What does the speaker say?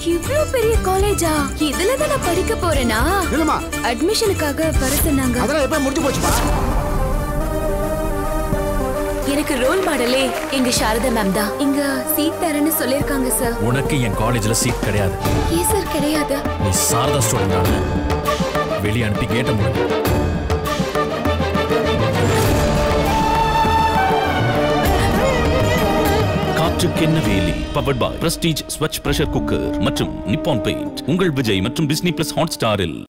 இவ்ளோ பெரிய காலேஜா? இதுல தான் நான் படிக்க போறேனா? இல்லம்மா, அட்மிஷனுக்காக வர சொன்னாங்க. அதெல்லாம் எப்ப முடிஞ்சு போச்சுப்பா. எனக்கு ரோல் மாடலே எங்க சாரதா மேம் தான். இங்க சீட் தரேன்னு சொல்லிருக்காங்க சார். உனக்கு என் காலேஜ்ல சீட் கிடையாது. ஏன் சார் கிடையாது? நீ சாரதா ஸ்டூடெண்ட் தானே? வெளியே அனுப்பி கேட்ட முடியும். காற்றுக்கென்ன வேலி powered by Prestige Svachh pressure cooker மற்றும் நிப்பான் பெயிண்ட் உங்கள் விஜய் மற்றும் டிஸ்னி பிளஸ் ஹாட் ஸ்டாரில்